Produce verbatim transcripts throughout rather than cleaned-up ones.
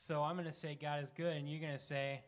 So I'm going to say God is good, and you're going to say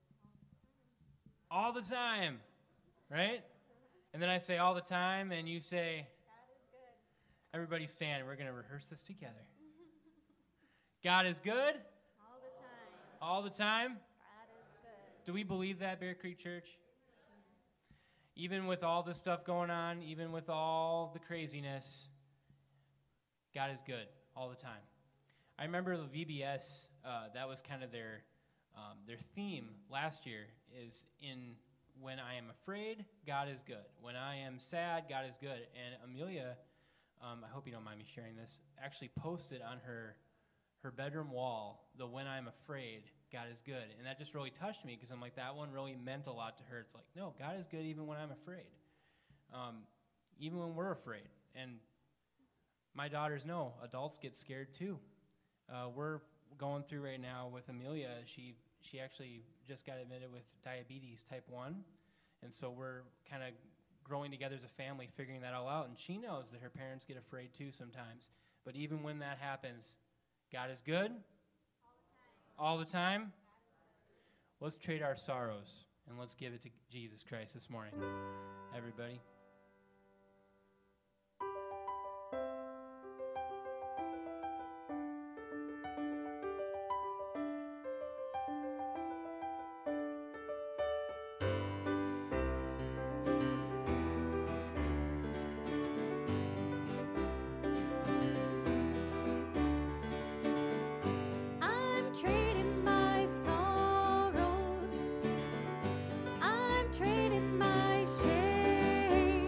all the time, right? And then I say all the time, and you say, God is good. Everybody stand. We're going to rehearse this together. God is good. All the time. All the time. God is good. Do we believe that, Bear Creek Church? Even with all this stuff going on, even with all the craziness, God is good all the time. I remember the V B S, uh, that was kind of their um, their theme last year is in when I am afraid, God is good. When I am sad, God is good. And Amelia, um, I hope you don't mind me sharing this, actually posted on her her bedroom wall the when I'm afraid, God is good. And that just really touched me because I'm like, that one really meant a lot to her. It's like, no, God is good even when I'm afraid. Um, even when we're afraid. And my daughters know adults get scared too. Uh, we're going through right now with Amelia. She she actually just got admitted with diabetes type one. And so we're kind of growing together as a family, figuring that all out. And she knows that her parents get afraid too sometimes. But even when that happens, God is good. All the time. All the time. Let's trade our sorrows and let's give it to Jesus Christ this morning. Everybody. I'm trading my sorrows. I'm trading my shame.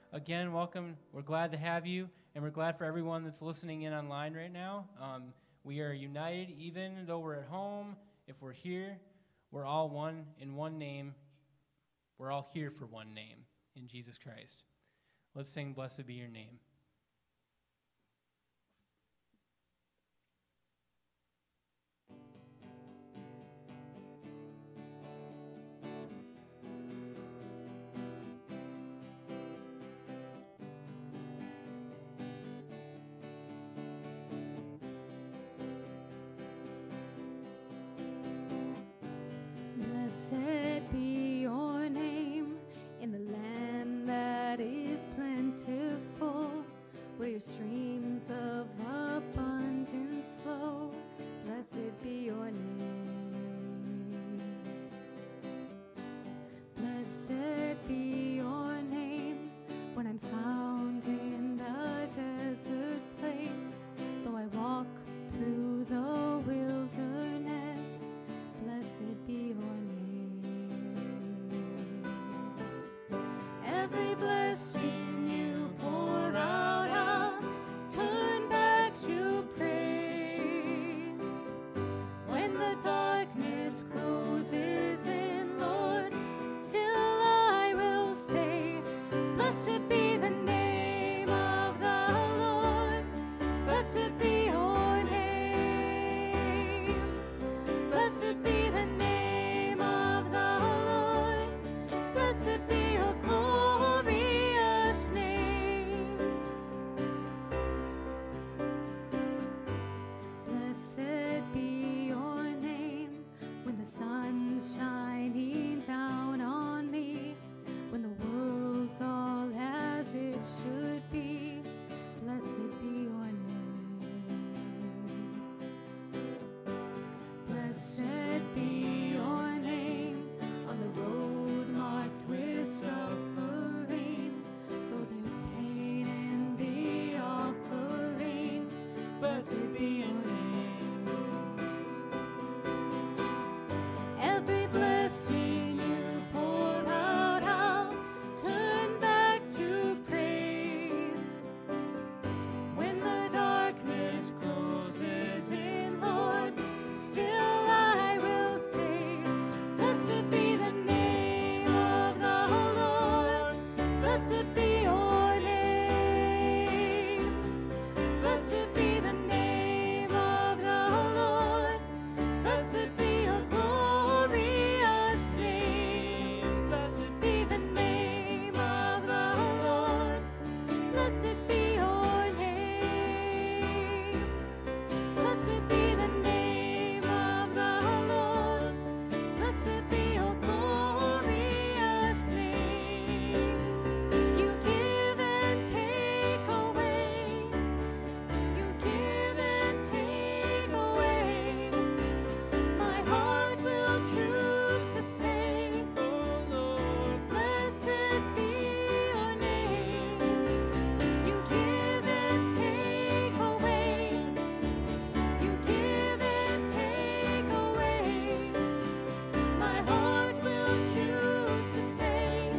again, welcome. We're glad to have you, and we're glad for everyone that's listening in online right now. Um, we are united, even though we're at home. If we're here, we're all one in one name. We're all here for one name, in Jesus Christ. Let's sing, "Blessed Be Your Name." Blessed be your name in the land that is plentiful, where your streams of abundance flow. Blessed be your name. Blessed be your name when I'm found in the desert place, though I walk through the wilderness. Blessed be your name. Every blessing you pour out, I'll turn back to praise. When the darkness closes in, Lord, still I will say, blessed be the name of the Lord. Blessed be your name. Blessed be the name of the Lord. Blessed be your glorious name. Blessed be your name when the sun's shining down on me, when the world's all as it should be. Blessed be your name. Blessed be your name on the road marked with suffering, though there's pain in the offering. Blessed be your name. Every blessing you pour out, I'll turn back to praise. When the darkness closes in, Lord, still I will say, blessed be the name of the Lord. Blessed be your name. Blessed be the name of the Lord. Blessed be your glorious name. Blessed be the name of the Lord. Blessed be your name. Blessed be the name of the Lord. Blessed be your glorious name. You give and take away. You give and take away. My heart will choose to say, oh Lord, blessed be your name. You give and take away. You give and take away. My heart will choose to say,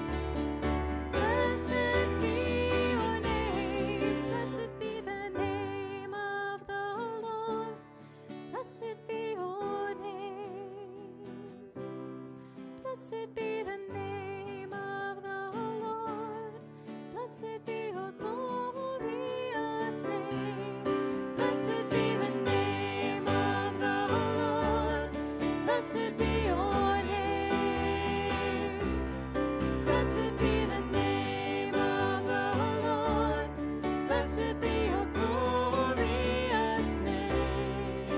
blessed be your name. Blessed be the name of the Lord. Blessed be your name. Blessed be the name of the Lord. Blessed be your glorious name. Blessed be the name of the Lord. Blessed be your name. Blessed be the name of the Lord. Blessed be your glorious name.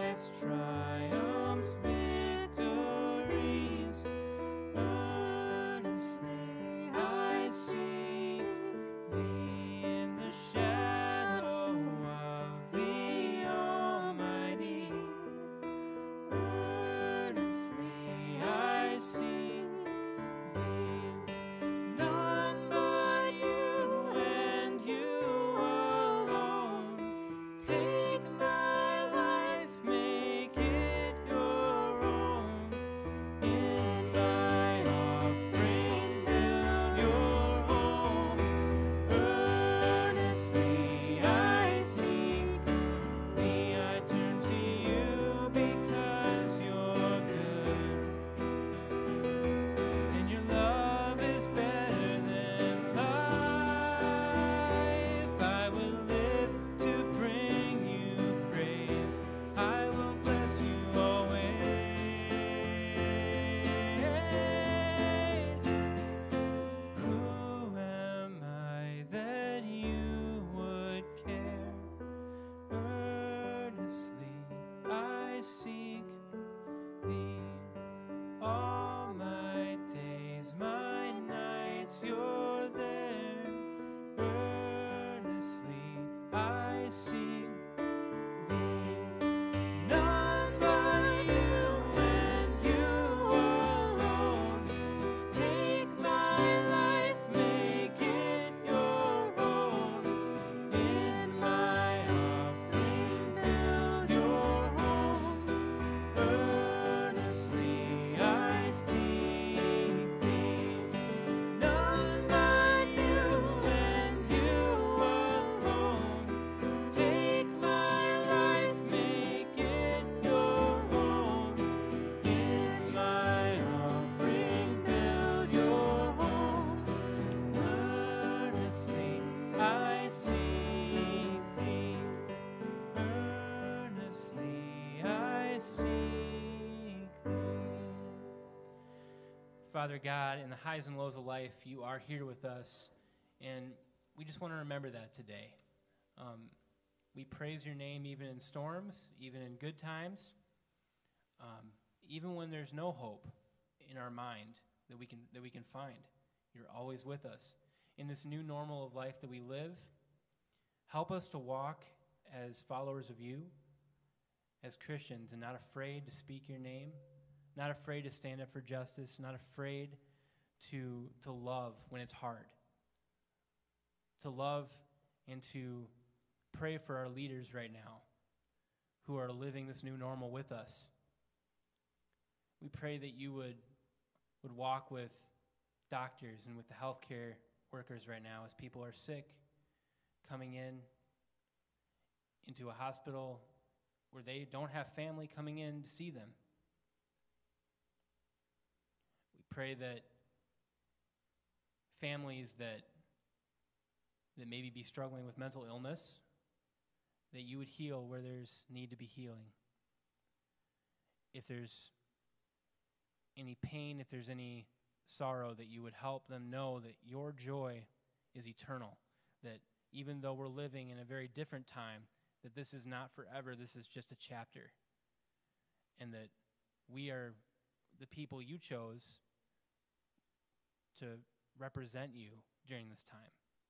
life's triumphs, victories. Earnestly I seek thee in the shadow of the Almighty. Earnestly I seek thee. None but you and you alone. Take my life, make it your own. In my offering build your home. Earnestly I seek thee. I turn to you because you're good, and your love is better than life. I will live to bring you praise. I will bless you always. Who am I that you would care? Earnestly I seek thee. All my days, my nights, you're there. Earnestly I seek thee. None but you and you alone. Take my life, make it your own. In my offering build your home. Earnestly I seek thee. None but you and you alone. Take my life, make it your own. In my offering build your home. Earnestly I seek thee. Earnestly I seek thee. Father God, in the highs and lows of life, you are here with us, and we just want to remember that today. Um, we praise your name even in storms, even in good times, um, even when there's no hope in our mind that we can that we can find. You're always with us. In this new normal of life that we live, help us to walk as followers of you, as Christians, and not afraid to speak your name, not afraid to stand up for justice, not afraid to, to love when it's hard, to love and to pray for our leaders right now who are living this new normal with us. We pray that you would, would walk with doctors and with the healthcare workers right now as people are sick, coming in into a hospital where they don't have family coming in to see them. We pray that families that that maybe be struggling with mental illness, that you would heal where there's need to be healing. If there's any pain, if there's any sorrow, that you would help them know that your joy is eternal, that even though we're living in a very different time, that this is not forever, this is just a chapter, and that we are the people you chose to represent you during this time.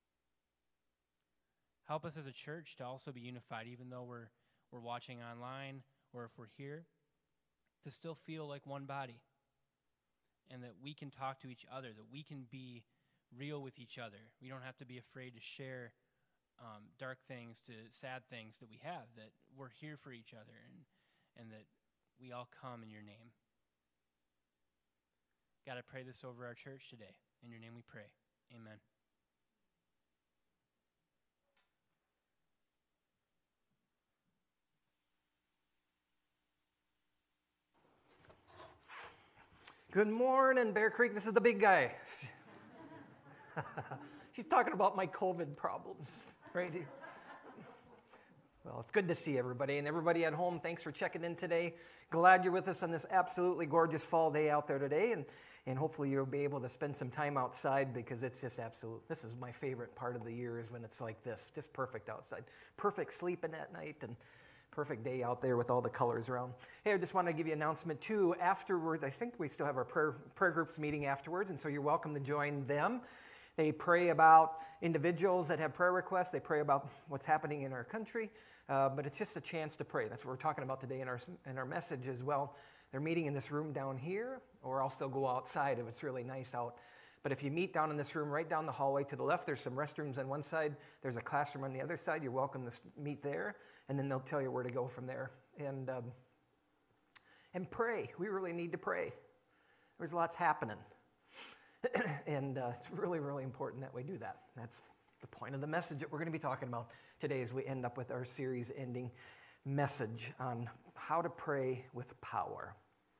Help us as a church to also be unified, even though we're we're watching online or if we're here, to still feel like one body, and that we can talk to each other, that we can be real with each other. We don't have to be afraid to share um, dark things to sad things that we have, that we're here for each other, and, and that we all come in your name. God, I pray this over our church today. In your name we pray. Amen. Good morning, Bear Creek. This is the big guy. She's talking about my COVID problems right here. Well, it's good to see everybody. And everybody at home, thanks for checking in today. Glad you're with us on this absolutely gorgeous fall day out there today. And, and hopefully you'll be able to spend some time outside, because it's just absolute. This is my favorite part of the year, is when it's like this. Just perfect outside. Perfect sleeping at night. And Perfect day out there with all the colors around. Hey, I just want to give you an announcement too. Afterwards, I think we still have our prayer, prayer groups meeting afterwards, and so you're welcome to join them. They pray about individuals that have prayer requests. They pray about what's happening in our country, uh, but it's just a chance to pray. That's what we're talking about today in our, in our message as well. They're meeting in this room down here, or else they'll go outside if it's really nice out. But if you meet down in this room, right down the hallway to the left, there's some restrooms on one side. There's a classroom on the other side. You're welcome to meet there, and then they'll tell you where to go from there. And um, and pray. We really need to pray. There's lots happening. and uh, it's really, really important that we do that. That's the point of the message that we're going to be talking about today as we end up with our series-ending message on how to pray with power.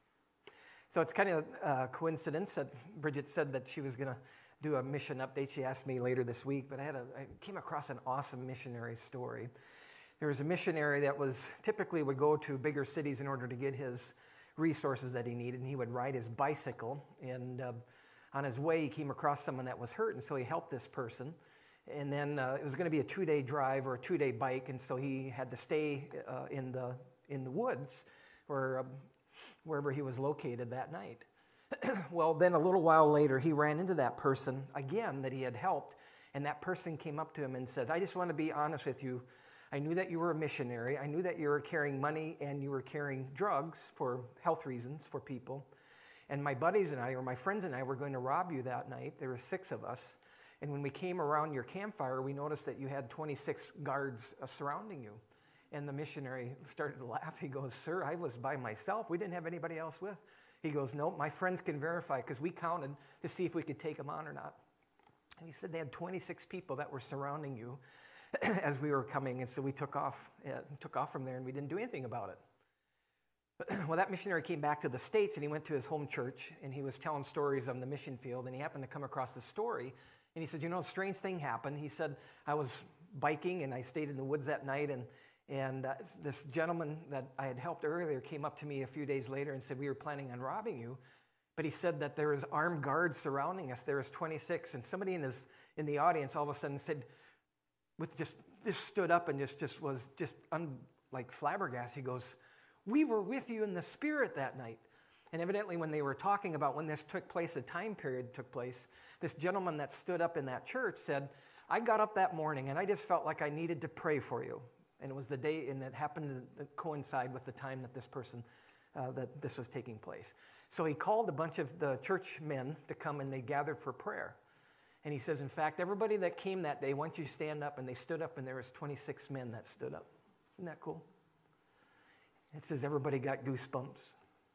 So it's kind of a coincidence that Bridget said that she was going to do a mission update. She asked me later this week, but I had a, I came across an awesome missionary story. There was a missionary that was typically would go to bigger cities in order to get his resources that he needed, and he would ride his bicycle. And uh, on his way, he came across someone that was hurt, and so he helped this person. And then uh, it was going to be a two-day drive or a two-day bike, and so he had to stay uh, in the in the woods, or um, wherever he was located that night. Well, then a little while later, he ran into that person again that he had helped, and that person came up to him and said, I just want to be honest with you. I knew that you were a missionary. I knew that you were carrying money and you were carrying drugs for health reasons for people. And my buddies and I, or my friends and I, were going to rob you that night. There were six of us. And when we came around your campfire, we noticed that you had twenty-six guards uh, surrounding you. And the missionary started to laugh. He goes, sir, I was by myself. We didn't have anybody else with. He goes, no, my friends can verify because we counted to see if we could take them on or not. And he said they had twenty-six people that were surrounding you as we were coming. And so we took off, uh, took off from there, and we didn't do anything about it. Well, that missionary came back to the States, and he went to his home church, and he was telling stories on the mission field, and he happened to come across this story. And he said, you know, a strange thing happened. He said, I was biking, and I stayed in the woods that night, and And uh, this gentleman that I had helped earlier came up to me a few days later and said, we were planning on robbing you. But he said that there was armed guards surrounding us. There was twenty-six. And somebody in his in the audience all of a sudden said, with just, just stood up and just, just was just un, like flabbergasted. He goes, we were with you in the spirit that night. And evidently when they were talking about when this took place, the time period took place, this gentleman that stood up in that church said, I got up that morning and I just felt like I needed to pray for you. And it was the day, and it happened to coincide with the time that this person, uh, that this was taking place. So he called a bunch of the church men to come, and they gathered for prayer. And he says, in fact, everybody that came that day, once you stand up, and they stood up, and there was twenty-six men that stood up. Isn't that cool? It says everybody got goosebumps.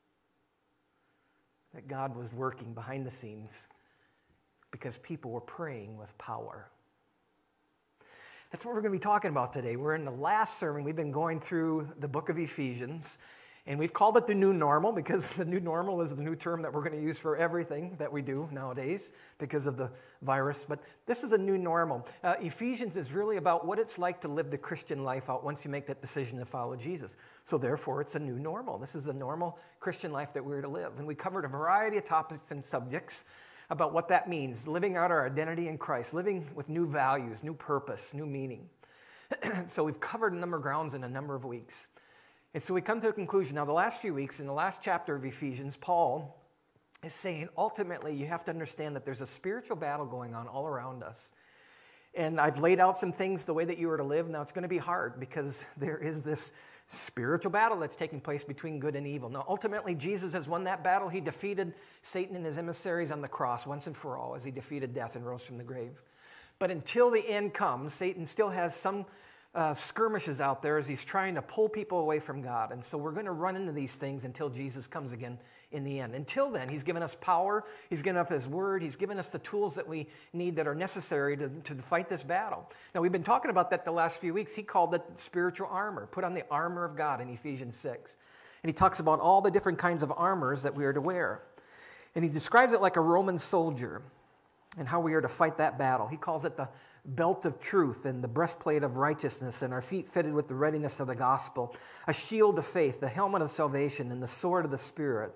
That God was working behind the scenes because people were praying with power. That's what we're going to be talking about today. We're in the last sermon. We've been going through the book of Ephesians, and we've called it the new normal because the new normal is the new term that we're going to use for everything that we do nowadays because of the virus. But this is a new normal. Uh, Ephesians is really about what it's like to live the Christian life out once you make that decision to follow Jesus. So therefore, it's a new normal. This is the normal Christian life that we're to live. And we covered a variety of topics and subjects about what that means, living out our identity in Christ, living with new values, new purpose, new meaning. So we've covered a number of grounds in a number of weeks. And so we come to a conclusion. Now, the last few weeks, in the last chapter of Ephesians, Paul is saying, ultimately, you have to understand that there's a spiritual battle going on all around us. And I've laid out some things the way that you are to live. Now, it's going to be hard because there is this spiritual battle that's taking place between good and evil. Now, ultimately, Jesus has won that battle. He defeated Satan and his emissaries on the cross once and for all as he defeated death and rose from the grave. But until the end comes, Satan still has some uh, skirmishes out there as he's trying to pull people away from God. And so we're going to run into these things until Jesus comes again in the end. Until then, he's given us power. He's given us his word. He's given us the tools that we need that are necessary to, to fight this battle. Now, we've been talking about that the last few weeks. He called it spiritual armor. Put on the armor of God in Ephesians six. And he talks about all the different kinds of armors that we are to wear. And he describes it like a Roman soldier and how we are to fight that battle. He calls it the belt of truth and the breastplate of righteousness and our feet fitted with the readiness of the gospel, a shield of faith, the helmet of salvation, and the sword of the Spirit,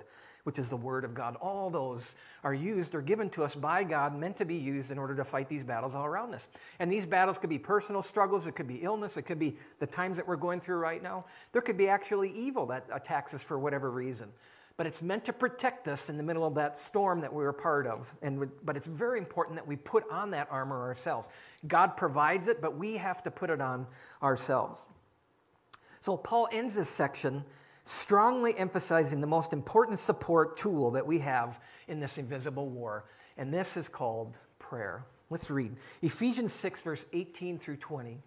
which is the Word of God. All those are used or given to us by God, meant to be used in order to fight these battles all around us. And these battles could be personal struggles, it could be illness, it could be the times that we're going through right now. There could be actually evil that attacks us for whatever reason. But it's meant to protect us in the middle of that storm that we were part of. And but it's very important that we put on that armor ourselves. God provides it, but we have to put it on ourselves. So Paul ends this section strongly emphasizing the most important support tool that we have in this invisible war. And this is called prayer. Let's read Ephesians six, verse eighteen through twenty.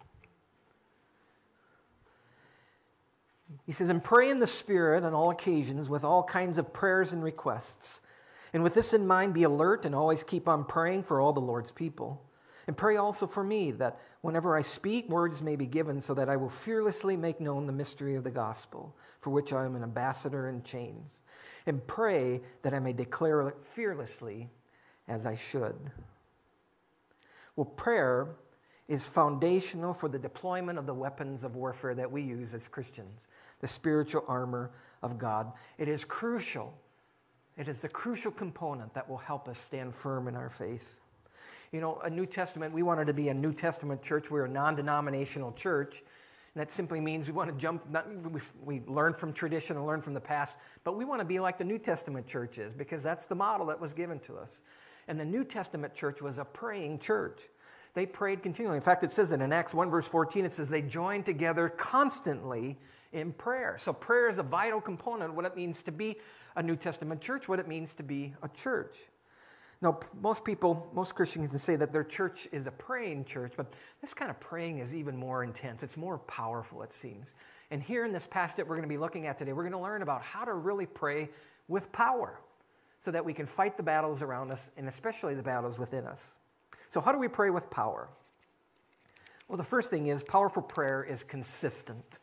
He says, and pray in the Spirit on all occasions with all kinds of prayers and requests. And with this in mind, be alert and always keep on praying for all the Lord's people. And pray also for me, that whenever I speak, words may be given, so that I will fearlessly make known the mystery of the gospel, for which I am an ambassador in chains. And pray that I may declare it fearlessly as I should. Well, prayer is foundational for the deployment of the weapons of warfare that we use as Christians, the spiritual armor of God. It is crucial. It is the crucial component that will help us stand firm in our faith. You know, a New Testament, we wanted to be a New Testament church. We're a non-denominational church. And that simply means we want to jump, not, we, we learn from tradition and learn from the past, but we want to be like the New Testament church is, because that's the model that was given to us. And the New Testament church was a praying church. They prayed continually. In fact, it says in Acts one, verse fourteen, it says they joined together constantly in prayer. So prayer is a vital component of what it means to be a New Testament church, what it means to be a church. Now, most people, most Christians can say that their church is a praying church, but this kind of praying is even more intense. It's more powerful, it seems. And here in this passage that we're going to be looking at today, we're going to learn about how to really pray with power so that we can fight the battles around us, and especially the battles within us. So how do we pray with power? Well, the first thing is powerful prayer is consistent.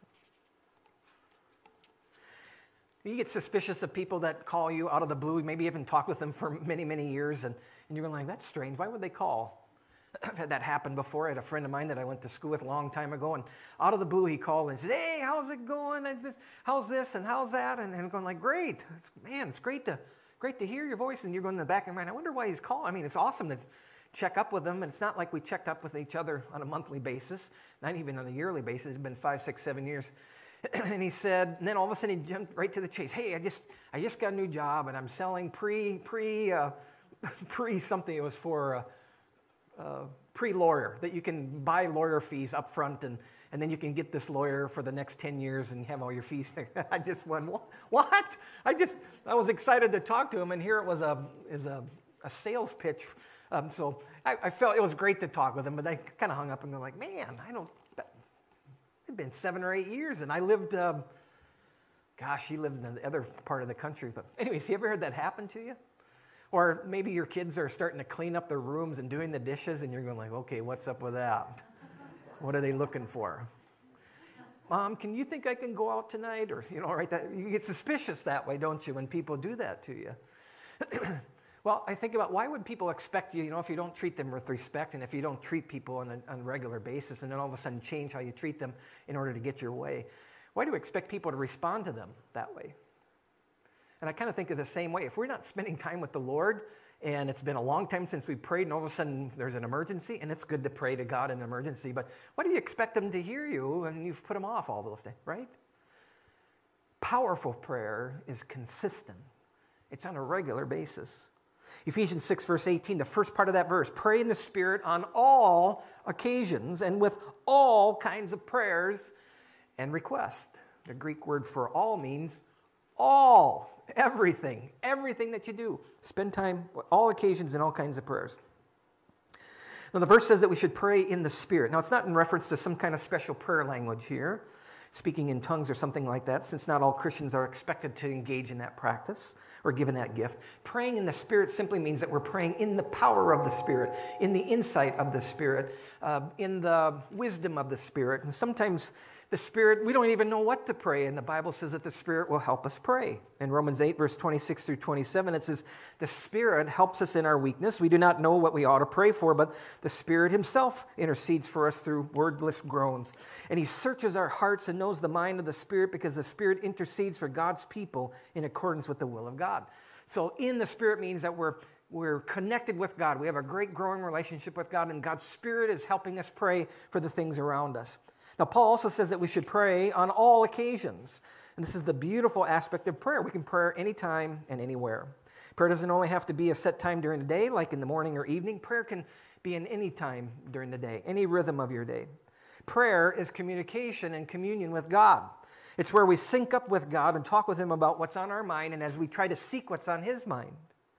You get suspicious of people that call you out of the blue. Maybe you haven't talked with them for many, many years, and, and you're like, that's strange. Why would they call? I've had that happen before. I had a friend of mine that I went to school with a long time ago, and out of the blue he called and said, hey, how's it going? How's this and how's that? And, and I'm going like, great. It's, man, it's great to, great to hear your voice. And you're going in the back of your mind, I wonder why he's calling. I mean, it's awesome to check up with them, and it's not like we checked up with each other on a monthly basis, not even on a yearly basis. It's been five, six, seven years. And he said, and then all of a sudden he jumped right to the chase. Hey, I just I just got a new job, and I'm selling pre pre uh, pre something. It was for uh, uh, pre lawyer, that you can buy lawyer fees up front, and and then you can get this lawyer for the next ten years and have all your fees. I just went, what? I just I was excited to talk to him, and here it was a is a a sales pitch. Um, so I, I felt it was great to talk with him, but I kind of hung up and go like, man, I don't, it'd been seven or eight years, and I lived, um, gosh, he lived in the other part of the country. But anyways, you ever heard that happen to you? Or maybe your kids are starting to clean up their rooms and doing the dishes, and you're going like, okay, what's up with that? What are they looking for? Mom, can you think I can go out tonight? Or, you know, right, that, you get suspicious that way, don't you, when people do that to you? Well, I think about why would people expect you, you know, if you don't treat them with respect, and if you don't treat people on a, on a regular basis, and then all of a sudden change how you treat them in order to get your way, why do you expect people to respond to them that way? And I kind of think of the same way. If we're not spending time with the Lord, and it's been a long time since we prayed, and all of a sudden there's an emergency, and it's good to pray to God in an emergency, but why do you expect them to hear you, and you've put them off all those days, right? Powerful prayer is consistent. It's on a regular basis. Ephesians six, verse eighteen, the first part of that verse, pray in the Spirit on all occasions and with all kinds of prayers and requests. The Greek word for all means all, everything, everything that you do. Spend time with all occasions and all kinds of prayers. Now, the verse says that we should pray in the Spirit. Now, it's not in reference to some kind of special prayer language here, speaking in tongues or something like that, since not all Christians are expected to engage in that practice or given that gift. Praying in the Spirit simply means that we're praying in the power of the Spirit, in the insight of the Spirit, uh, in the wisdom of the Spirit. And sometimes the Spirit, we don't even know what to pray, and the Bible says that the Spirit will help us pray. In Romans eight, verse twenty-six through twenty-seven, it says, the Spirit helps us in our weakness. We do not know what we ought to pray for, but the Spirit himself intercedes for us through wordless groans. And he searches our hearts and knows the mind of the Spirit, because the Spirit intercedes for God's people in accordance with the will of God. So in the Spirit means that we're, we're connected with God. We have a great growing relationship with God, and God's Spirit is helping us pray for the things around us. Now, Paul also says that we should pray on all occasions. And this is the beautiful aspect of prayer. We can pray anytime and anywhere. Prayer doesn't only have to be a set time during the day, like in the morning or evening. Prayer can be in any time during the day, any rhythm of your day. Prayer is communication and communion with God. It's where we sync up with God and talk with Him about what's on our mind, and as we try to seek what's on His mind.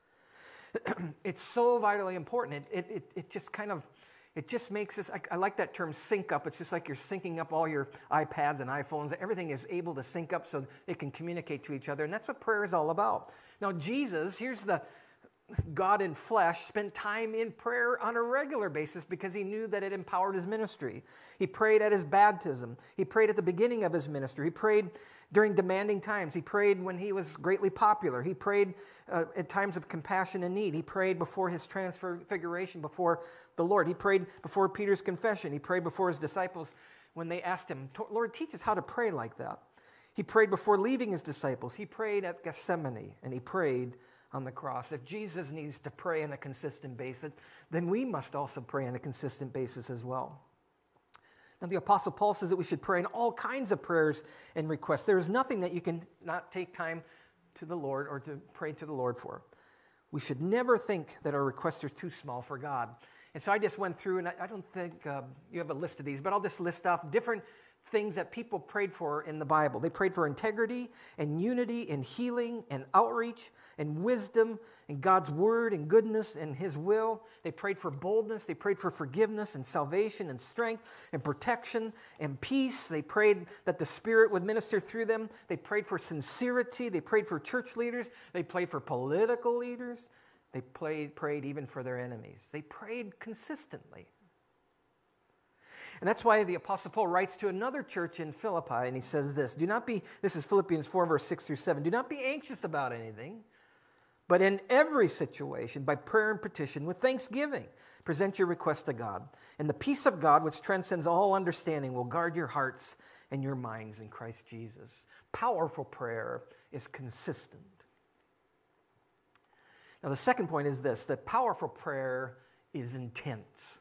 It's so vitally important. It, it, it, it just kind of, it just makes us, I, I like that term sync up. It's just like you're syncing up all your iPads and iPhones. Everything is able to sync up so it can communicate to each other. And that's what prayer is all about. Now, Jesus, here's the God in flesh, spent time in prayer on a regular basis because He knew that it empowered His ministry. He prayed at His baptism. He prayed at the beginning of His ministry. He prayed during demanding times. He prayed when He was greatly popular. He prayed uh, at times of compassion and need. He prayed before His transfiguration before the Lord. He prayed before Peter's confession. He prayed before His disciples when they asked Him, Lord, teach us how to pray like that. He prayed before leaving His disciples. He prayed at Gethsemane, and He prayed on the cross. If Jesus needs to pray on a consistent basis, then we must also pray on a consistent basis as well. Now, the Apostle Paul says that we should pray in all kinds of prayers and requests. There is nothing that you can not take time to the Lord or to pray to the Lord for. We should never think that our requests are too small for God. And so I just went through, and I, I don't think uh, you have a list of these, but I'll just list off different things that people prayed for in the Bible. They prayed for integrity and unity and healing and outreach and wisdom and God's word and goodness and His will. They prayed for boldness. They prayed for forgiveness and salvation and strength and protection and peace. They prayed that the Spirit would minister through them. They prayed for sincerity. They prayed for church leaders. They prayed for political leaders. They prayed, prayed even for their enemies. They prayed consistently. And that's why the Apostle Paul writes to another church in Philippi, and he says this, do not be, this is Philippians four, verse six through seven, do not be anxious about anything, but in every situation, by prayer and petition, with thanksgiving, present your request to God. And the peace of God, which transcends all understanding, will guard your hearts and your minds in Christ Jesus. Powerful prayer is consistent. Now, the second point is this, that powerful prayer is intense.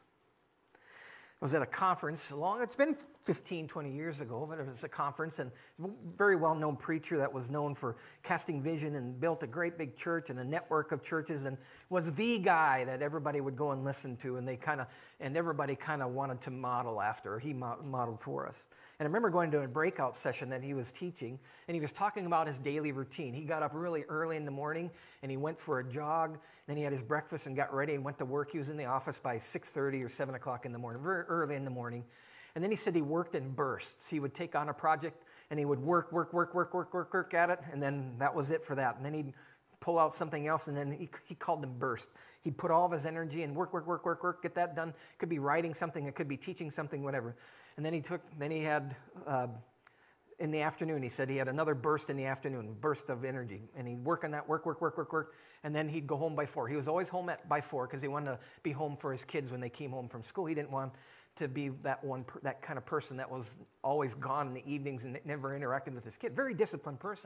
I was at a conference, long, it's been fifteen, twenty years ago, but it was a conference, and a very well-known preacher that was known for casting vision and built a great big church and a network of churches and was the guy that everybody would go and listen to, and they kind of, and everybody kind of wanted to model after, or he modeled for us. And I remember going to a breakout session that he was teaching, and he was talking about his daily routine. He got up really early in the morning, and he went for a jog, then he had his breakfast and got ready and went to work. He was in the office by six thirty or seven o'clock in the morning, very early in the morning. And then he said he worked in bursts. He would take on a project, and he would work, work, work, work, work, work, work at it, and then that was it for that. And then he'd pull out something else, and then he, he called them burst. He'd put all of his energy and work, work, work, work, work, get that done. It could be writing something, it could be teaching something, whatever. And then he took, then he had, uh, in the afternoon, he said he had another burst in the afternoon, burst of energy. And he'd work on that, work, work, work, work, work, and then he'd go home by four. He was always home at by four because he wanted to be home for his kids when they came home from school. He didn't want to be that one, that kind of person that was always gone in the evenings and never interacted with his kid. Very disciplined person.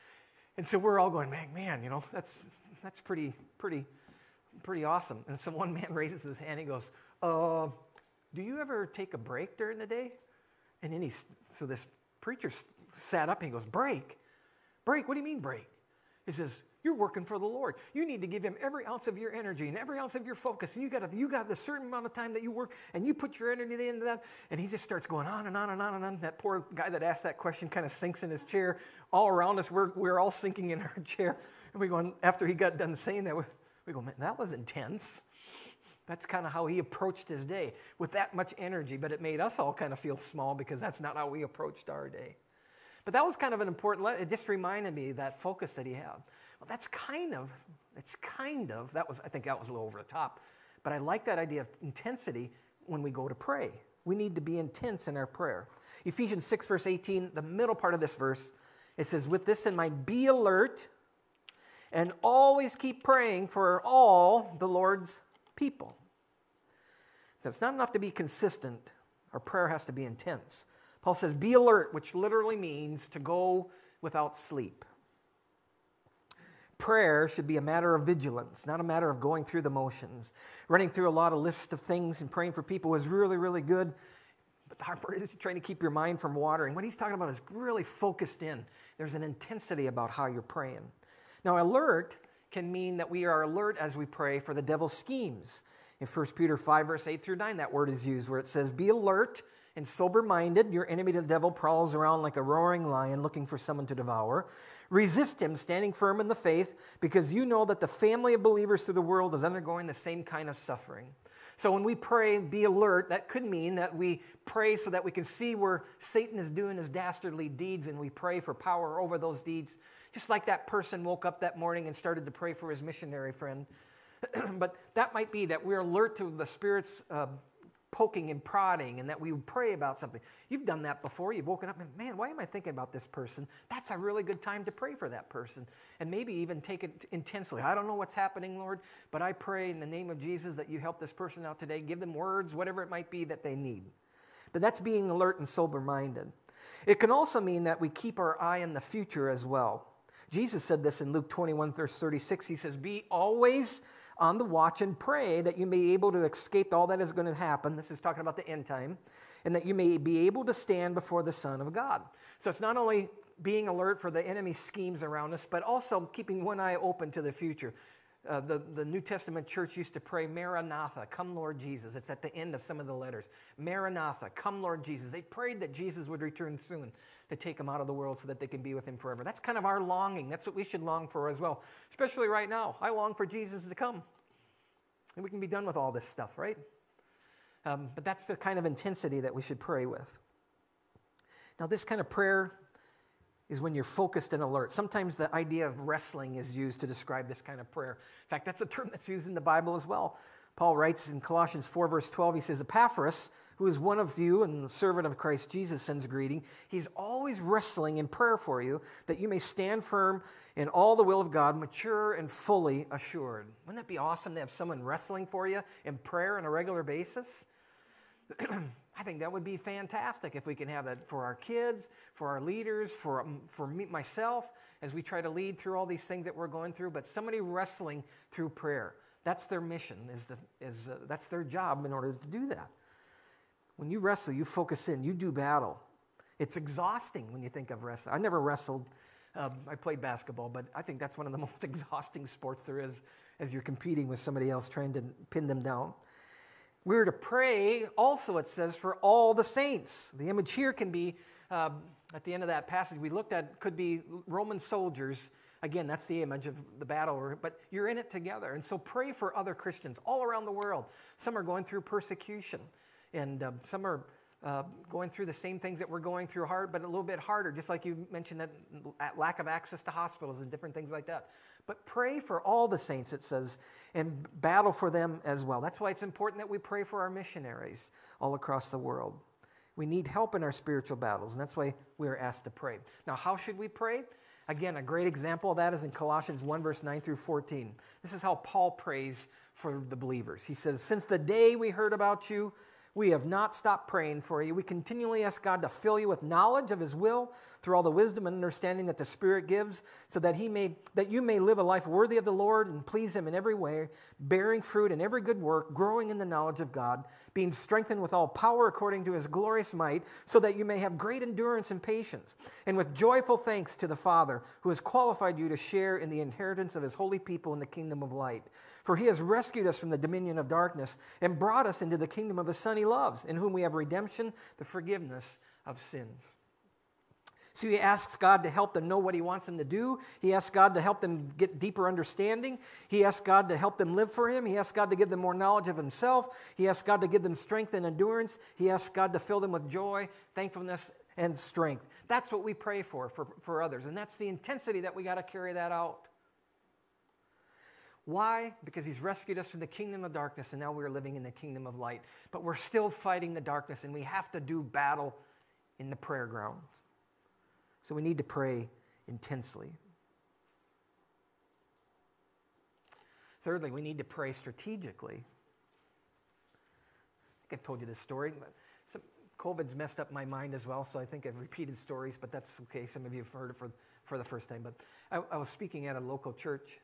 And so we're all going, man, man, you know, that's that's pretty, pretty, pretty awesome. And so one man raises his hand. He goes, uh, do you ever take a break during the day? And then he, so this preacher sat up and he goes, break? Break? What do you mean break? He says, you're working for the Lord. You need to give Him every ounce of your energy and every ounce of your focus. And you got you got a certain amount of time that you work, and you put your energy into that. And he just starts going on and on and on and on. That poor guy that asked that question kind of sinks in his chair. All around us, we're we're all sinking in our chair. And we go, after he got done saying that, we go, man, that was intense. That's kind of how he approached his day, with that much energy. But it made us all kind of feel small because that's not how we approached our day. But that was kind of an important, it just reminded me that focus that he had. Well, that's kind of, it's kind of, that was, I think that was a little over the top. But I like that idea of intensity when we go to pray. We need to be intense in our prayer. Ephesians six, verse eighteen, the middle part of this verse, it says, with this in mind, be alert and always keep praying for all the Lord's people. So it's not enough to be consistent. Our prayer has to be intense. Paul says, be alert, which literally means to go without sleep. prayer should be a matter of vigilance, not a matter of going through the motions. Running through a lot of lists of things and praying for people is really, really good. But the hard part is trying to keep your mind from wandering. What he's talking about is really focused in. There's an intensity about how you're praying. Now, alert can mean that we are alert as we pray for the devil's schemes. In First Peter five, verse eight through nine, that word is used where it says, be alert and sober-minded. Your enemy, the devil, prowls around like a roaring lion looking for someone to devour. Resist him, standing firm in the faith, because you know that the family of believers through the world is undergoing the same kind of suffering. So when we pray, be alert, that could mean that we pray so that we can see where Satan is doing his dastardly deeds, and we pray for power over those deeds, just like that person woke up that morning and started to pray for his missionary friend. But that might be that we're alert to the Spirit's uh, poking and prodding, and that we would pray about something. You've done that before. You've woken up and, man, why am I thinking about this person? That's a really good time to pray for that person. And maybe even take it intensely. I don't know what's happening, Lord, but I pray in the name of Jesus that you help this person out today. Give them words, whatever it might be that they need. But that's being alert and sober-minded. It can also mean that we keep our eye on the future as well. Jesus said this in Luke twenty-one, verse thirty-six. He says, be always on the watch and pray that you may be able to escape all that is going to happen. This is talking about the end time. And that you may be able to stand before the Son of God. So it's not only being alert for the enemy's schemes around us, but also keeping one eye open to the future. Uh, the, the New Testament church used to pray, Maranatha, come Lord Jesus. It's at the end of some of the letters. Maranatha, come Lord Jesus. They prayed that Jesus would return soon to take them out of the world so that they can be with him forever. That's kind of our longing. That's what we should long for as well, especially right now. I long for Jesus to come. And we can be done with all this stuff, right? Um, but that's the kind of intensity that we should pray with. Now, this kind of prayer is when you're focused and alert. Sometimes the idea of wrestling is used to describe this kind of prayer. In fact, that's a term that's used in the Bible as well. Paul writes in Colossians four, verse twelve, he says, Epaphras, who is one of you and servant of Christ Jesus, sends a greeting. He's always wrestling in prayer for you, that you may stand firm in all the will of God, mature and fully assured. Wouldn't that be awesome to have someone wrestling for you in prayer on a regular basis? I think that would be fantastic if we can have that for our kids, for our leaders, for, um, for me, myself, as we try to lead through all these things that we're going through, but somebody wrestling through prayer. That's their mission, is the, is, uh, that's their job in order to do that. When you wrestle, you focus in, you do battle. It's exhausting when you think of wrestling. I never wrestled. Um, I played basketball, but I think that's one of the most exhausting sports there is, as you're competing with somebody else trying to pin them down. We're to pray also, it says, for all the saints. The image here can be, uh, at the end of that passage we looked at, could be Roman soldiers. Again, that's the image of the battle, but you're in it together. And so pray for other Christians all around the world. Some are going through persecution, and um, some are uh, going through the same things that we're going through hard, but a little bit harder, just like you mentioned that lack of access to hospitals and different things like that. But pray for all the saints, it says, and battle for them as well. That's why it's important that we pray for our missionaries all across the world. We need help in our spiritual battles, and that's why we are asked to pray. Now, how should we pray? Again, a great example of that is in Colossians one, verse nine through fourteen. This is how Paul prays for the believers. He says, since the day we heard about you, we have not stopped praying for you. We continually ask God to fill you with knowledge of his will through all the wisdom and understanding that the Spirit gives, so that he may that you may live a life worthy of the Lord and please him in every way, bearing fruit in every good work, growing in the knowledge of God, being strengthened with all power according to his glorious might, so that you may have great endurance and patience, and with joyful thanks to the Father, who has qualified you to share in the inheritance of his holy people in the kingdom of light. For he has rescued us from the dominion of darkness and brought us into the kingdom of his Son he loves, in whom we have redemption, the forgiveness of sins. So he asks God to help them know what he wants them to do. He asks God to help them get deeper understanding. He asks God to help them live for him. He asks God to give them more knowledge of himself. He asks God to give them strength and endurance. He asks God to fill them with joy, thankfulness, and strength. That's what we pray for, for, for others. And that's the intensity that we got to carry that out. Why? Because he's rescued us from the kingdom of darkness, and now we're living in the kingdom of light. But we're still fighting the darkness, and we have to do battle in the prayer ground. So we need to pray intensely. Thirdly, we need to pray strategically. I think I've told you this story. But some, COVID's messed up my mind as well, so I think I've repeated stories, but that's okay. Some of you have heard it for, for the first time. But I, I was speaking at a local church,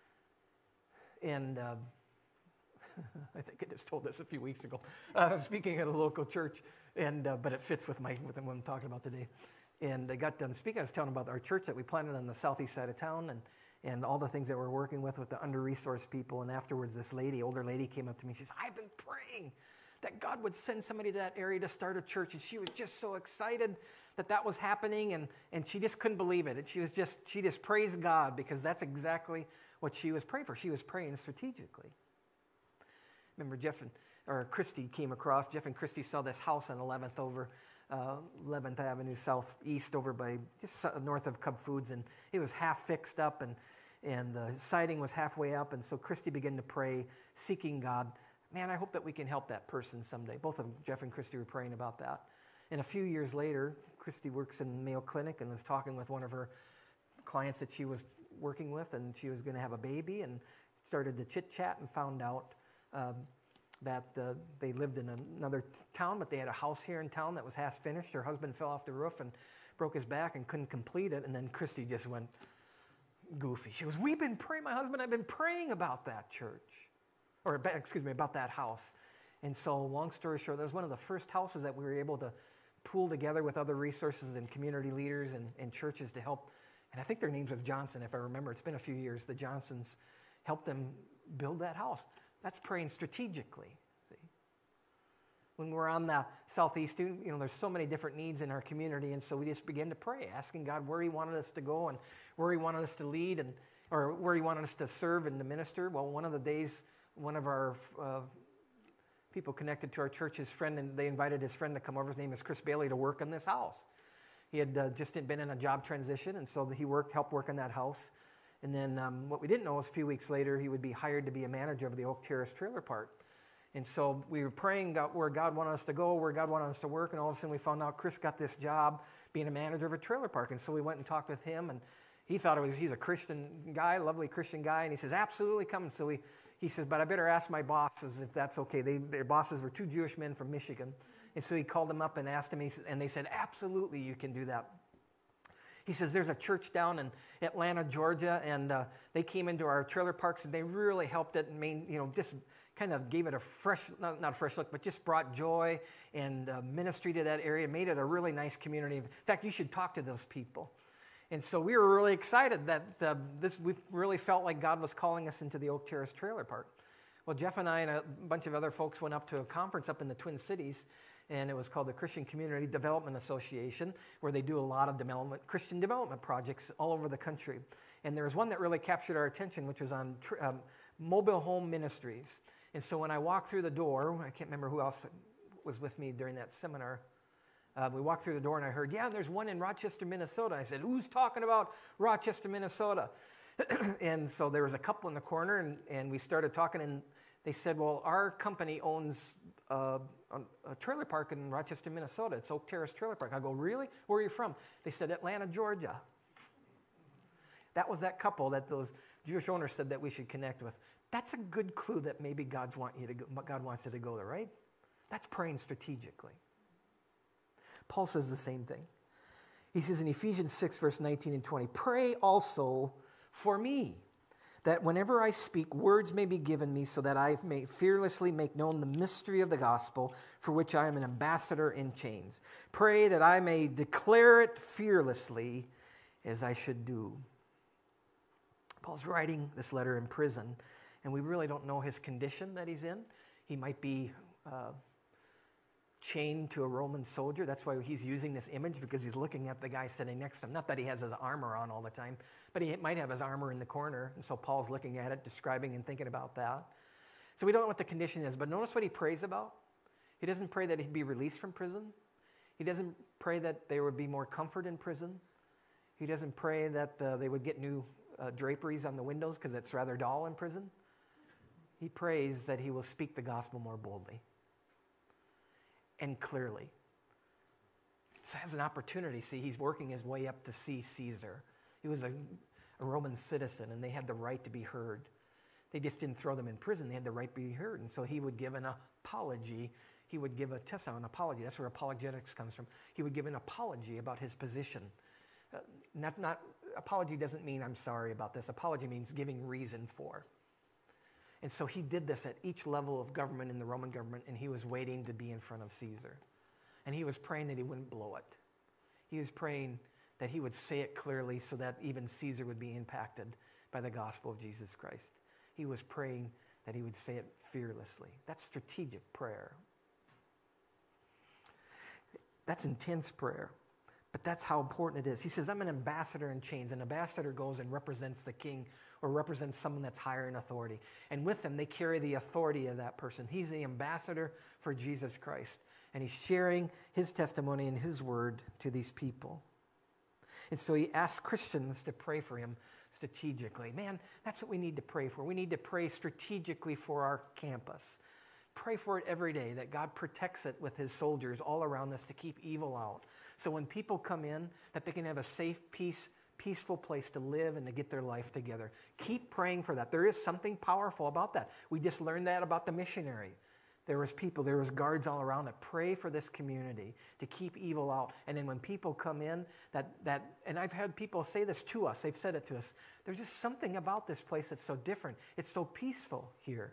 and uh, I think I just told this a few weeks ago. Uh, I was speaking at a local church, and uh, but it fits with my with what I'm talking about today. And I got done speaking. I was telling about our church that we planted on the southeast side of town, and and all the things that we're working with with the under-resourced people. And afterwards, this lady, older lady, came up to me. She says, "I've been praying that God would send somebody to that area to start a church." And she was just so excited that that was happening, and, and she just couldn't believe it. And she was just, she just praised God, because that's exactly what she was praying for. She was praying strategically. Remember Jeff and, or Christy came across, Jeff and Christy saw this house on eleventh over, uh, eleventh Avenue Southeast over by, just north of Cub Foods, and it was half fixed up, and, and the siding was halfway up, and so Christy began to pray, seeking God. Man, I hope that we can help that person someday. Both of them, Jeff and Christy, were praying about that. And a few years later, Christy works in Mayo Clinic and was talking with one of her clients that she was working with, and she was going to have a baby, and started to chit-chat and found out um, that uh, they lived in another town, but they had a house here in town that was half finished. Her husband fell off the roof and broke his back and couldn't complete it, and then Christy just went goofy. She goes, "We've been praying, my husband and I've been praying about that church." Or, excuse me, about that house. And so, long story short, that was one of the first houses that we were able to pool together with other resources and community leaders and, and churches to help. And I think their names was Johnson, if I remember. It's been a few years. The Johnsons helped them build that house. That's praying strategically. See? When we're on the southeast, you know, there's so many different needs in our community, and so we just began to pray, asking God where He wanted us to go and where He wanted us to lead, and or where He wanted us to serve and to minister. Well, one of the days, one of our uh, people connected to our church, his friend, and they invited his friend to come over. His name is Chris Bailey, to work in this house. He had uh, just been in a job transition, and so he worked, helped work in that house. And then um, what we didn't know is a few weeks later, he would be hired to be a manager of the Oak Terrace Trailer Park. And so we were praying God, where God wanted us to go, where God wanted us to work, and all of a sudden we found out Chris got this job being a manager of a trailer park. And so we went and talked with him, and he thought it was, he's a Christian guy, lovely Christian guy, and he says, "Absolutely, come." And so we He says, "But I better ask my bosses if that's okay." They, their bosses were two Jewish men from Michigan. And so he called them up and asked them, he said, and they said, "Absolutely, you can do that." He says, "There's a church down in Atlanta, Georgia, and uh, they came into our trailer parks, and they really helped it, and main, you know, just kind of gave it a fresh, not, not a fresh look, but just brought joy and uh, ministry to that area, made it a really nice community. In fact, you should talk to those people." And so we were really excited that uh, this, we really felt like God was calling us into the Oak Terrace Trailer Park. Well, Jeff and I and a bunch of other folks went up to a conference up in the Twin Cities, and it was called the Christian Community Development Association, where they do a lot of development, Christian development projects all over the country. And there was one that really captured our attention, which was on tr- um, mobile home ministries. And so when I walked through the door, I can't remember who else was with me during that seminar. Uh, we walked through the door, and I heard, "Yeah, there's one in Rochester, Minnesota." I said, "Who's talking about Rochester, Minnesota?" And so there was a couple in the corner, and, and we started talking, and they said, "Well, our company owns uh, a trailer park in Rochester, Minnesota. It's Oak Terrace Trailer Park." I go, "Really? Where are you from?" They said, "Atlanta, Georgia." That was that couple that those Jewish owners said that we should connect with. That's a good clue that maybe God's want you to go, God wants you to go there, right? That's praying strategically. Paul says the same thing. He says in Ephesians six, verse nineteen and twenty, "Pray also for me, that whenever I speak, words may be given me, so that I may fearlessly make known the mystery of the gospel, for which I am an ambassador in chains. Pray that I may declare it fearlessly, as I should do." Paul's writing this letter in prison, and we really don't know his condition that he's in. He might be Uh, chained to a Roman soldier. That's why he's using this image, because he's looking at the guy sitting next to him. Not that he has his armor on all the time, but he might have his armor in the corner. And so Paul's looking at it, describing and thinking about that. So we don't know what the condition is, but notice what he prays about. He doesn't pray that he'd be released from prison. He doesn't pray that there would be more comfort in prison. He doesn't pray that uh, they would get new uh, draperies on the windows because it's rather dull in prison. He prays that he will speak the gospel more boldly and clearly. So has an opportunity. See, he's working his way up to see Caesar. He was a, a Roman citizen, and they had the right to be heard. They just didn't throw them in prison. They had the right to be heard. And so he would give an apology he would give a testimony, an apology. That's where apologetics comes from. He would give an apology about his position. Uh, not, not, apology doesn't mean I'm sorry about this. Apology means giving reason for. And so he did this at each level of government in the Roman government, and he was waiting to be in front of Caesar. And he was praying that he wouldn't blow it. He was praying that he would say it clearly so that even Caesar would be impacted by the gospel of Jesus Christ. He was praying that he would say it fearlessly. That's strategic prayer. That's intense prayer. But that's how important it is. He says, I'm an ambassador in chains. An ambassador goes and represents the king or represents someone that's higher in authority. And with them, they carry the authority of that person. He's the ambassador for Jesus Christ. And he's sharing his testimony and his word to these people. And so he asks Christians to pray for him strategically. Man, that's what we need to pray for. We need to pray strategically for our campus. Pray for it every day, that God protects it with his soldiers all around us to keep evil out. So when people come in, that they can have a safe, peace, peaceful place to live and to get their life together. Keep praying for that. There is something powerful about that. We just learned that about the missionary. There was people, there was guards all around it. Pray for this community to keep evil out. And then when people come in, that, that and I've had people say this to us. They've said it to us. There's just something about this place that's so different. It's so peaceful here.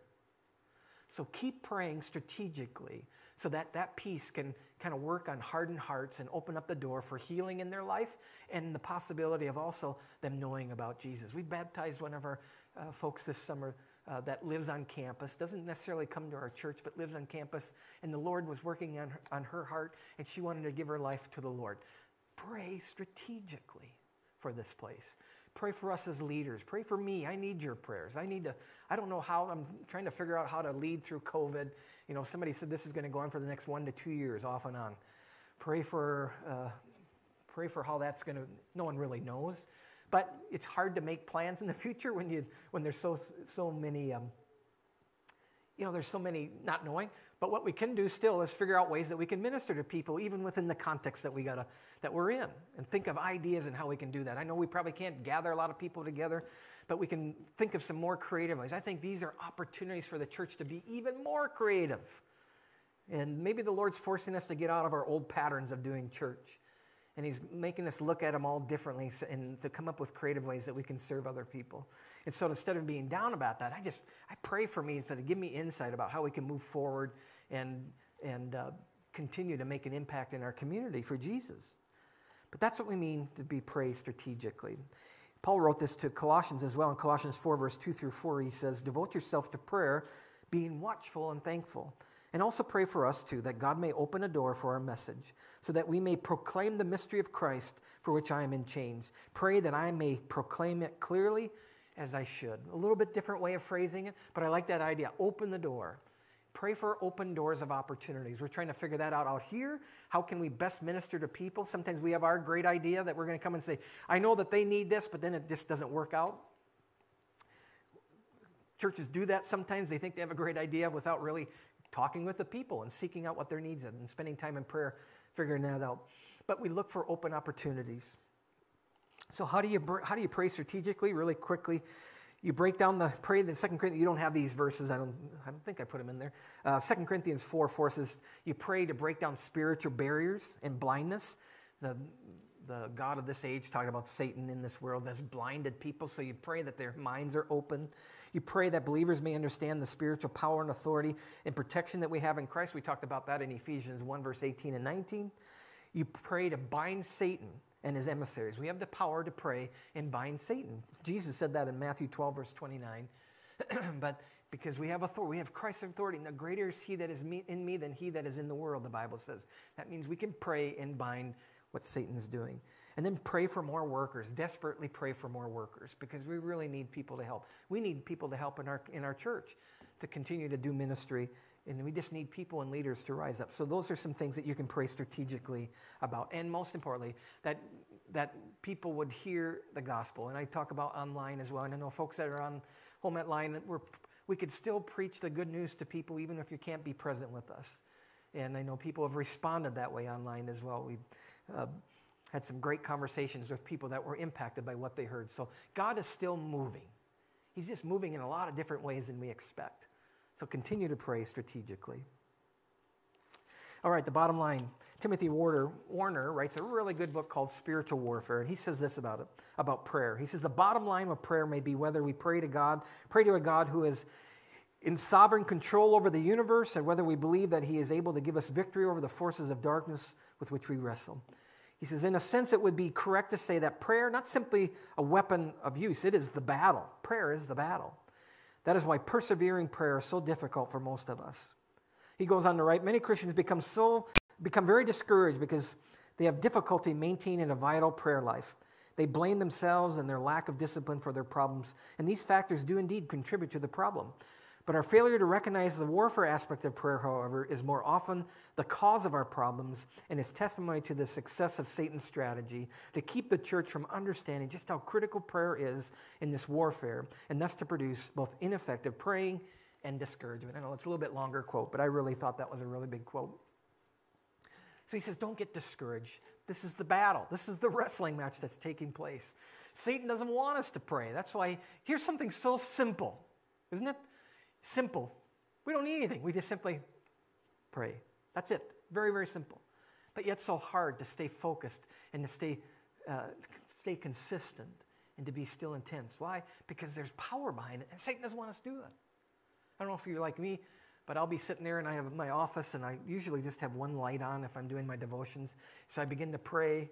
So keep praying strategically so that that peace can kind of work on hardened hearts and open up the door for healing in their life and the possibility of also them knowing about Jesus. We baptized one of our uh, folks this summer uh, that lives on campus, doesn't necessarily come to our church, but lives on campus, and the Lord was working on her, on her heart, and she wanted to give her life to the Lord. Pray strategically for this place. Pray for us as leaders. Pray for me. I need your prayers. I need to, I don't know how, I'm trying to figure out how to lead through COVID. You know, somebody said this is going to go on for the next one to two years, off and on. Pray for, uh, pray for how that's going to, no one really knows. But it's hard to make plans in the future when you, when there's so, so many, um, you know, there's so many not knowing. But what we can do still is figure out ways that we can minister to people, even within the context that we gotta that we're in, and think of ideas and how we can do that. I know we probably can't gather a lot of people together, but we can think of some more creative ways. I think these are opportunities for the church to be even more creative. And maybe the Lord's forcing us to get out of our old patterns of doing church. And he's making us look at them all differently and to come up with creative ways that we can serve other people. And so instead of being down about that, I just, I pray for me instead of give me insight about how we can move forward and, and uh, continue to make an impact in our community for Jesus. But that's what we mean to be pray strategically. Paul wrote this to Colossians as well. In Colossians four, verse two through four, he says, devote yourself to prayer, being watchful and thankful. And also pray for us, too, that God may open a door for our message, so that we may proclaim the mystery of Christ, for which I am in chains. Pray that I may proclaim it clearly as I should. A little bit different way of phrasing it, but I like that idea. Open the door. Pray for open doors of opportunities. We're trying to figure that out out here. How can we best minister to people? Sometimes we have our great idea that we're going to come and say, I know that they need this, but then it just doesn't work out. Churches do that sometimes. They think they have a great idea without really talking with the people and seeking out what their needs are and spending time in prayer, figuring that out. But we look for open opportunities. So how do you how do you pray strategically? Really quickly, you break down the pray. The Second Corinthians, you don't have these verses. I don't. I don't think I put them in there. Uh, Second Corinthians four forces you pray to break down spiritual barriers and blindness. The the God of this age, talking about Satan in this world, has blinded people. So you pray that their minds are open. You pray that believers may understand the spiritual power and authority and protection that we have in Christ. We talked about that in Ephesians one, verse eighteen and nineteen. You pray to bind Satan and his emissaries. We have the power to pray and bind Satan. Jesus said that in Matthew twelve, verse twenty-nine. But because we have authority, we have Christ's authority, and the greater is he that is in me than he that is in the world, the Bible says. That means we can pray and bind what Satan's doing. And then pray for more workers. Desperately pray for more workers, because we really need people to help. We need people to help in our in our church to continue to do ministry, and we just need people and leaders to rise up. So those are some things that you can pray strategically about. And most importantly, that that people would hear the gospel. And I talk about online as well. And I know folks that are on home at line, we're, we could still preach the good news to people even if you can't be present with us. And I know people have responded that way online as well. We've uh, had some great conversations with people that were impacted by what they heard. So God is still moving. He's just moving in a lot of different ways than we expect. So continue to pray strategically. All right, the bottom line. Timothy Warner, Warner writes a really good book called Spiritual Warfare, and he says this about it, about prayer. He says, the bottom line of prayer may be whether we pray to God, pray to a God who is in sovereign control over the universe, and whether we believe that he is able to give us victory over the forces of darkness with which we wrestle. He says, in a sense, it would be correct to say that prayer, not simply a weapon of use, it is the battle. Prayer is the battle. That is why persevering prayer is so difficult for most of us. He goes on to write, many Christians become so become very discouraged because they have difficulty maintaining a vital prayer life. They blame themselves and their lack of discipline for their problems, and these factors do indeed contribute to the problem. But our failure to recognize the warfare aspect of prayer, however, is more often the cause of our problems and is testimony to the success of Satan's strategy to keep the church from understanding just how critical prayer is in this warfare, and thus to produce both ineffective praying and discouragement. I know it's a little bit longer quote, but I really thought that was a really big quote. So he says, don't get discouraged. This is the battle. This is the wrestling match that's taking place. Satan doesn't want us to pray. That's why, here's something so simple, isn't it? Simple. We don't need anything. We just simply pray. That's it. Very, very simple. But yet so hard to stay focused and to stay, uh, stay consistent and to be still intense. Why? Because there's power behind it, and Satan doesn't want us to do that. I don't know if you're like me, but I'll be sitting there and I have my office and I usually just have one light on if I'm doing my devotions. So I begin to pray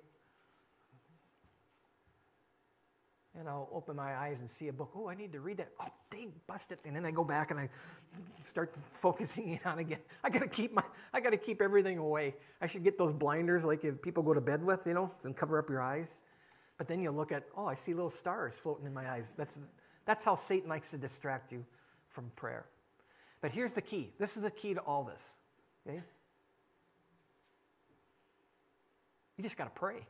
and I'll open my eyes and see a book. Oh, I need to read that. Oh, dang, bust it. And then I go back and I start focusing in on again. I got to keep my, I got to keep everything away. I should get those blinders like people go to bed with, you know, and cover up your eyes. But then you look at, oh, I see little stars floating in my eyes. That's, that's how Satan likes to distract you from prayer. But here's the key. This is the key to all this. Okay? You just got to pray.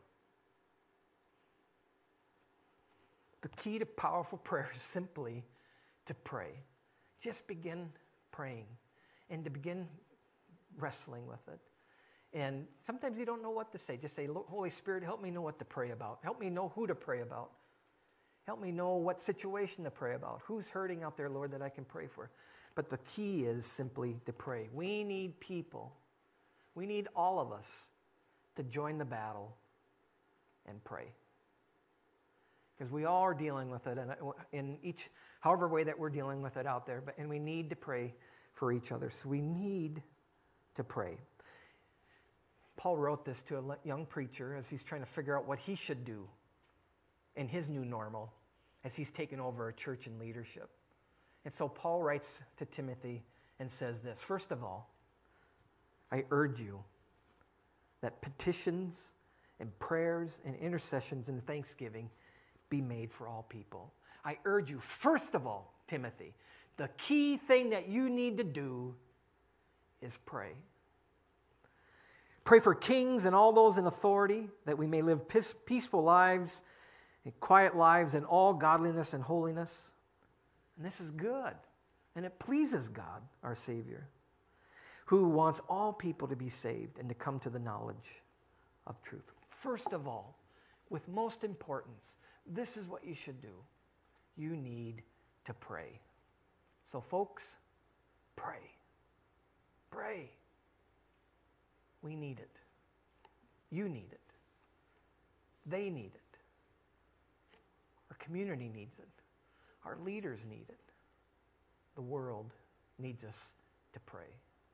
The key to powerful prayer is simply to pray. Just begin praying and to begin wrestling with it. And sometimes you don't know what to say. Just say, Holy Spirit, help me know what to pray about. Help me know who to pray about. Help me know what situation to pray about. Who's hurting out there, Lord, that I can pray for? But the key is simply to pray. We need people. We need all of us to join the battle and pray. Because we all are dealing with it in each, however way that we're dealing with it out there. But and we need to pray for each other. So we need to pray. Paul wrote this to a young preacher as he's trying to figure out what he should do in his new normal as he's taken over a church and leadership. And so Paul writes to Timothy and says this, first of all, I urge you that petitions and prayers and intercessions and thanksgiving be made for all people. I urge you, first of all, Timothy, the key thing that you need to do is pray. Pray for kings and all those in authority, that we may live peaceful lives and quiet lives in all godliness and holiness. And this is good, and it pleases God, our Savior, who wants all people to be saved and to come to the knowledge of truth. First of all, with most importance, this is what you should do. You need to pray. So folks, pray. Pray. We need it. You need it. They need it. Our community needs it. Our leaders need it. The world needs us to pray.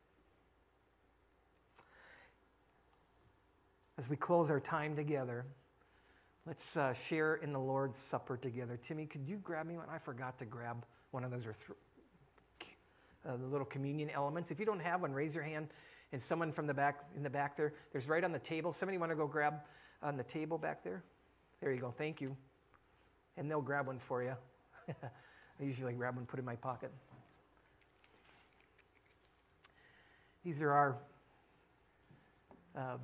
As we close our time together, let's uh, share in the Lord's Supper together. Timmy, could you grab me one? I forgot to grab one of those or th- uh, the little communion elements. If you don't have one, raise your hand. And someone from the back, in the back there, there's right on the table. Somebody want to go grab on the table back there? There you go. Thank you. And they'll grab one for you. I usually grab one, put it in my pocket. These are our um,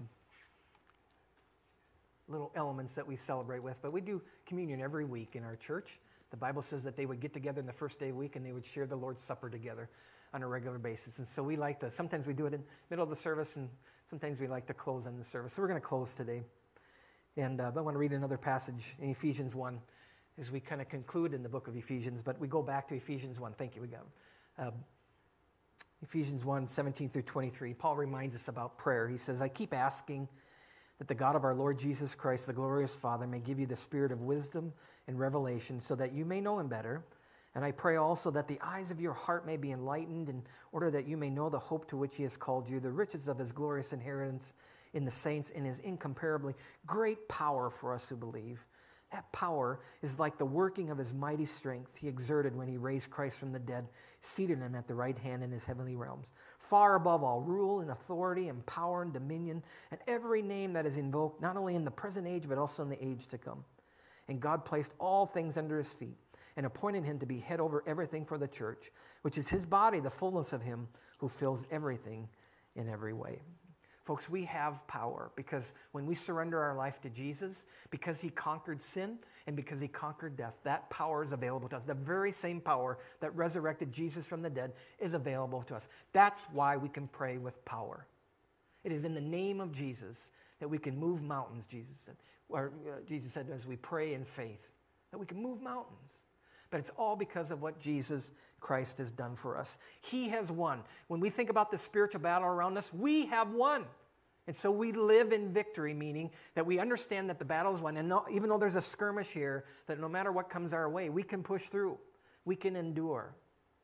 little elements that we celebrate with. But we do communion every week in our church. The Bible says that they would get together in the first day of the week and they would share the Lord's Supper together on a regular basis. And so we like to, sometimes we do it in the middle of the service and sometimes we like to close on the service. So we're going to close today. And uh, I want to read another passage in Ephesians one as we kind of conclude in the book of Ephesians. But we go back to Ephesians one. Thank you. We got uh, Ephesians one, seventeen through twenty-three, Paul reminds us about prayer. He says, I keep asking that the God of our Lord Jesus Christ, the glorious Father, may give you the spirit of wisdom and revelation so that you may know him better. And I pray also that the eyes of your heart may be enlightened in order that you may know the hope to which he has called you, the riches of his glorious inheritance in the saints, and his incomparably great power for us who believe. That power is like the working of his mighty strength he exerted when he raised Christ from the dead, seated him at the right hand in his heavenly realms, far above all rule and authority and power and dominion, and every name that is invoked, not only in the present age, but also in the age to come. And God placed all things under his feet and appointed him to be head over everything for the church, which is his body, the fullness of him who fills everything in every way. Folks, we have power because when we surrender our life to Jesus, because he conquered sin and because he conquered death, that power is available to us. The very same power that resurrected Jesus from the dead is available to us. That's why we can pray with power. It is in the name of Jesus that we can move mountains, Jesus said. Or uh, Jesus said as we pray in faith, that we can move mountains. But it's all because of what Jesus Christ has done for us. He has won. When we think about the spiritual battle around us, we have won. And so we live in victory, meaning that we understand that the battle is won. And no, even though there's a skirmish here, that no matter what comes our way, we can push through. We can endure.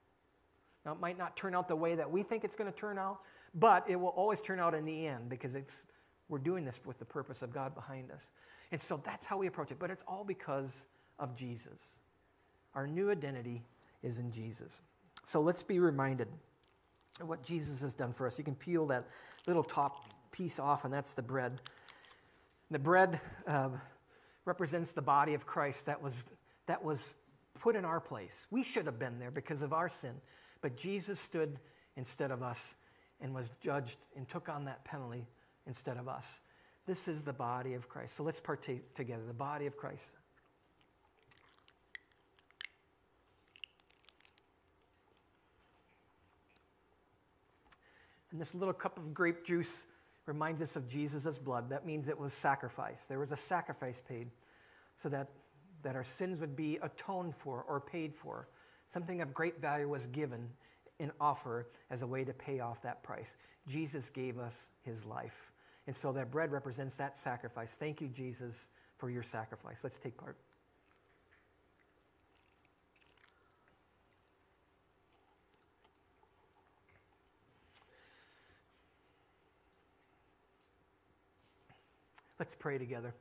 Now, it might not turn out the way that we think it's going to turn out, but it will always turn out in the end because it's we're doing this with the purpose of God behind us. And so that's how we approach it. But it's all because of Jesus. Our new identity is in Jesus. So let's be reminded of what Jesus has done for us. You can peel that little top piece off, and that's the bread. The bread uh, represents the body of Christ that was, that was put in our place. We should have been there because of our sin, but Jesus stood instead of us and was judged and took on that penalty instead of us. This is the body of Christ. So let's partake together, the body of Christ. And this little cup of grape juice reminds us of Jesus' blood. That means it was sacrificed. There was a sacrifice paid so that, that our sins would be atoned for or paid for. Something of great value was given in offer as a way to pay off that price. Jesus gave us his life. And so that bread represents that sacrifice. Thank you, Jesus, for your sacrifice. Let's take part. Let's pray together.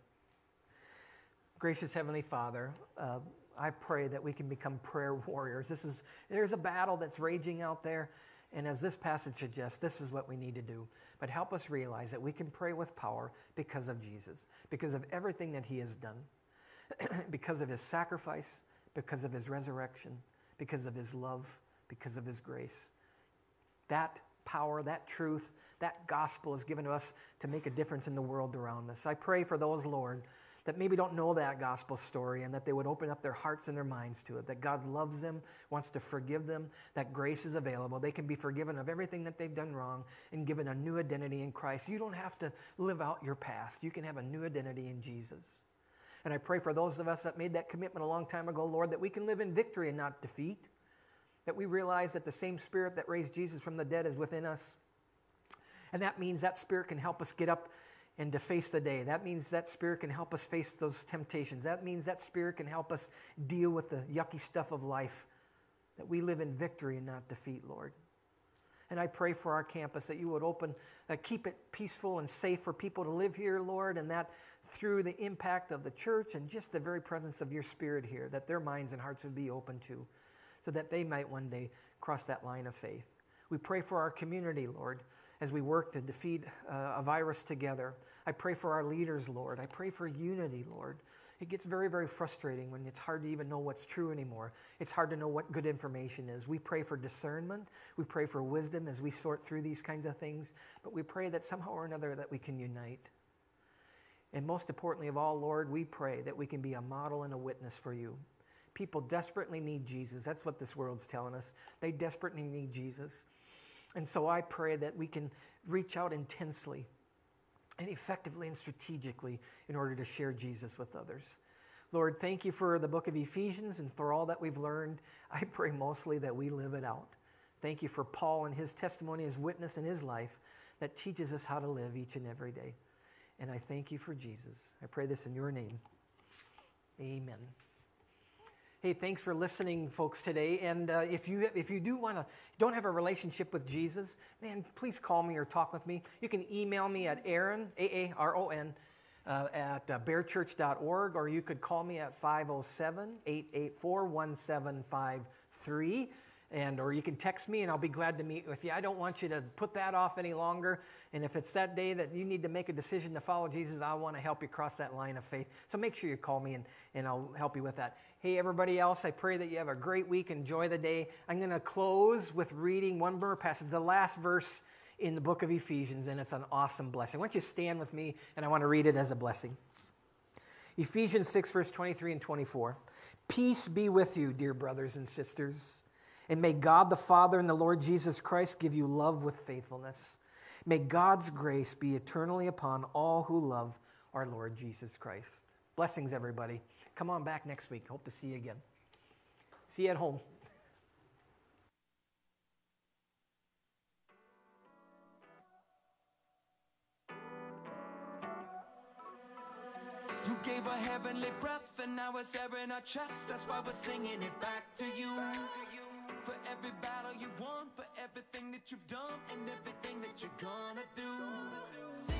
Gracious Heavenly Father, uh, I pray that we can become prayer warriors. This is there's a battle that's raging out there, and as this passage suggests, this is what we need to do. But help us realize that we can pray with power because of Jesus, because of everything that he has done, because of his sacrifice, because of his resurrection, because of his love, because of his grace. That power, that truth, that gospel is given to us to make a difference in the world around us. I pray for those, Lord, that maybe don't know that gospel story and that they would open up their hearts and their minds to it, that God loves them, wants to forgive them, that grace is available. They can be forgiven of everything that they've done wrong and given a new identity in Christ. You don't have to live out your past. You can have a new identity in Jesus. And I pray for those of us that made that commitment a long time ago, Lord, that we can live in victory and not defeat, that we realize that the same Spirit that raised Jesus from the dead is within us. And that means that Spirit can help us get up and to face the day. That means that Spirit can help us face those temptations. That means that Spirit can help us deal with the yucky stuff of life, that we live in victory and not defeat, Lord. And I pray for our campus that you would open, uh, keep it peaceful and safe for people to live here, Lord, and that through the impact of the church and just the very presence of your Spirit here, that their minds and hearts would be open to, so that they might one day cross that line of faith. We pray for our community, Lord, as we work to defeat uh, a virus together. I pray for our leaders, Lord. I pray for unity, Lord. It gets very, very frustrating when it's hard to even know what's true anymore. It's hard to know what good information is. We pray for discernment. We pray for wisdom as we sort through these kinds of things. But we pray that somehow or another that we can unite. And most importantly of all, Lord, we pray that we can be a model and a witness for you. People desperately need Jesus. That's what this world's telling us. They desperately need Jesus. And so I pray that we can reach out intensely and effectively and strategically in order to share Jesus with others. Lord, thank you for the book of Ephesians and for all that we've learned. I pray mostly that we live it out. Thank you for Paul and his testimony, his witness in his life that teaches us how to live each and every day. And I thank you for Jesus. I pray this in your name. Amen. Hey, thanks for listening, folks, today. And uh, if you if you do want to, don't have a relationship with Jesus, man, please call me or talk with me. You can email me at Aaron, A A R O N, uh, at uh, bear church dot org, or you could call me at five oh seven, eight eight four, one seven five three. And or you can text me and I'll be glad to meet with you. I don't want you to put that off any longer. And if it's that day that you need to make a decision to follow Jesus, I want to help you cross that line of faith. So make sure you call me and, and I'll help you with that. Hey, everybody else, I pray that you have a great week. Enjoy the day. I'm going to close with reading one more passage, the last verse in the book of Ephesians, and it's an awesome blessing. Why don't you stand with me, and I want to read it as a blessing. Ephesians six, verse twenty-three and twenty-four. Peace be with you, dear brothers and sisters. And may God the Father and the Lord Jesus Christ give you love with faithfulness. May God's grace be eternally upon all who love our Lord Jesus Christ. Blessings, everybody. Come on back next week. Hope to see you again. See you at home. You gave a heavenly breath and now it's air in our chest. That's why we're singing it back to you. For every battle you've won, for everything that you've done, and everything that you're gonna do. Sing